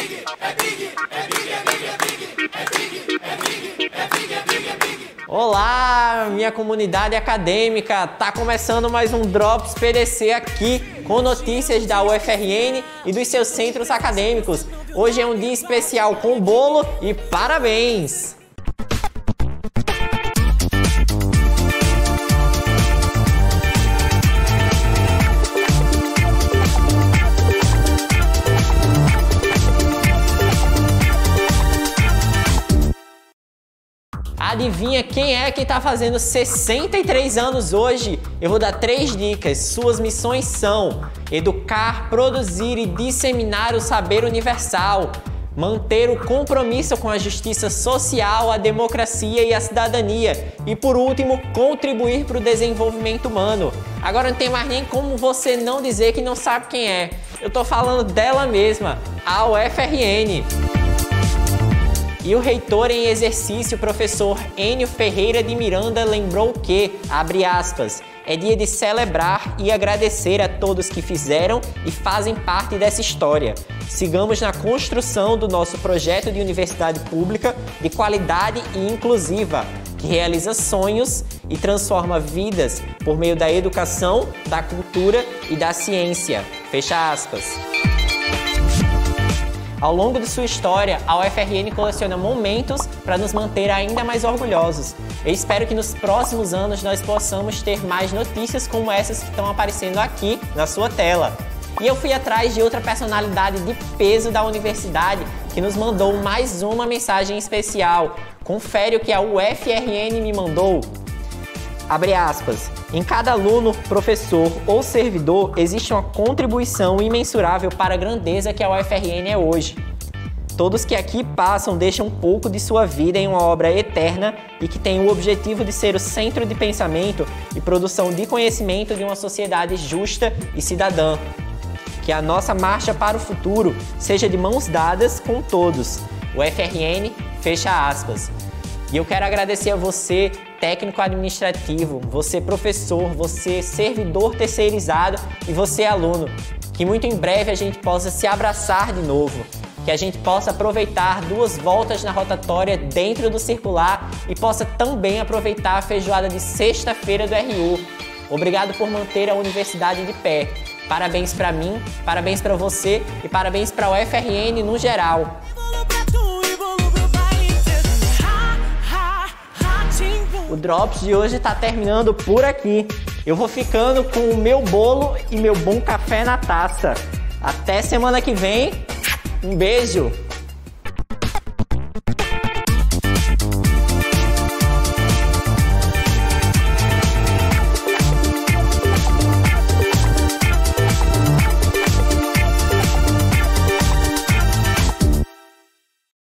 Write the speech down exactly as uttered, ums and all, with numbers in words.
Olá, minha comunidade acadêmica! Tá começando mais um Drops P D C aqui com notícias da U F R N e dos seus centros acadêmicos. Hoje é um dia especial com bolo e parabéns! Adivinha quem é que está fazendo sessenta e três anos hoje? Eu vou dar três dicas. Suas missões são educar, produzir e disseminar o saber universal, manter o compromisso com a justiça social, a democracia e a cidadania e, por último, contribuir para o desenvolvimento humano. Agora não tem mais nem como você não dizer que não sabe quem é. Eu estou falando dela mesma, a U F R N. E o reitor em exercício, professor Enio Ferreira de Miranda, lembrou que, abre aspas, é dia de celebrar e agradecer a todos que fizeram e fazem parte dessa história. Sigamos na construção do nosso projeto de universidade pública de qualidade e inclusiva, que realiza sonhos e transforma vidas por meio da educação, da cultura e da ciência. Fecha aspas. Ao longo de sua história, a U F R N coleciona momentos para nos manter ainda mais orgulhosos. Eu espero que nos próximos anos nós possamos ter mais notícias como essas que estão aparecendo aqui na sua tela. E eu fui atrás de outra personalidade de peso da universidade que nos mandou mais uma mensagem especial. Confere o que a U F R N me mandou. Abre aspas. Em cada aluno, professor ou servidor existe uma contribuição imensurável para a grandeza que a U F R N é hoje. Todos que aqui passam deixam um pouco de sua vida em uma obra eterna e que tem o objetivo de ser o centro de pensamento e produção de conhecimento de uma sociedade justa e cidadã. Que a nossa marcha para o futuro seja de mãos dadas com todos. U F R N, fecha aspas. E eu quero agradecer a você, técnico administrativo, você professor, você servidor terceirizado e você aluno. Que muito em breve a gente possa se abraçar de novo, que a gente possa aproveitar duas voltas na rotatória dentro do circular e possa também aproveitar a feijoada de sexta-feira do R U. Obrigado por manter a universidade de pé. Parabéns para mim, parabéns para você e parabéns para a U F R N no geral. O Drops de hoje está terminando por aqui. Eu vou ficando com o meu bolo e meu bom café na taça. Até semana que vem. Um beijo!